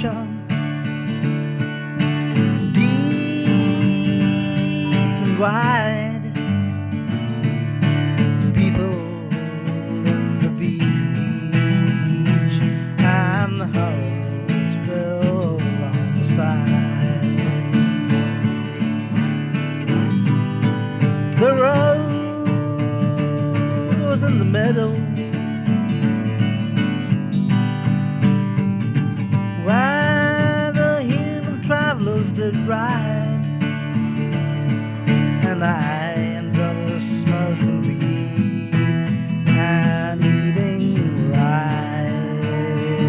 ocean, deep and wide. People in the beach and the hulls built along the side. The road was in the middle, where the human travelers did ride, and I and brothers smoking weed and eating rice.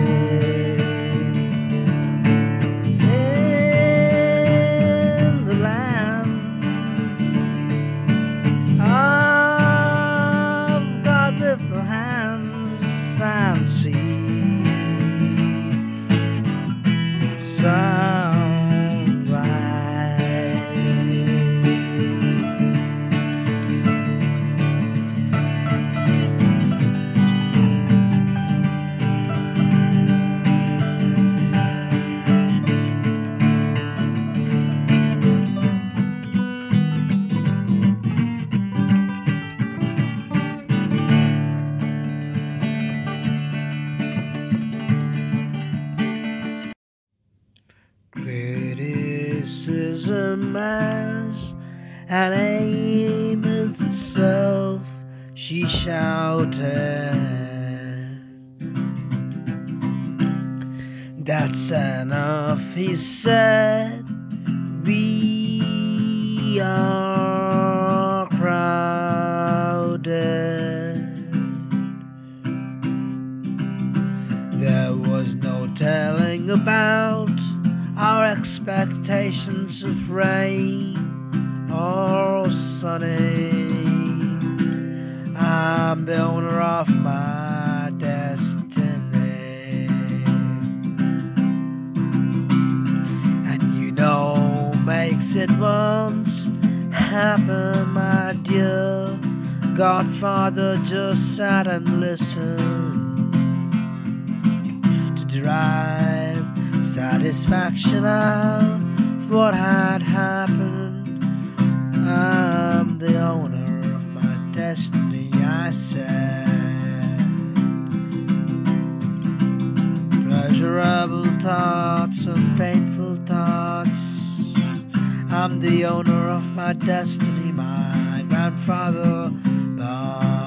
In the land of God with no hands and sea. Criticism as an aim itself, she shouted. That's enough, he said. We are crowded. There was no telling about our expectations of rain or sunny. I'm the owner of my destiny, and you know makes it once happen, my dear. Godfather just sat and listened to derive satisfaction out of what had happened. I'm the owner of my destiny, I said. Pleasurable thoughts and painful thoughts, I'm the owner of my destiny. My grandfather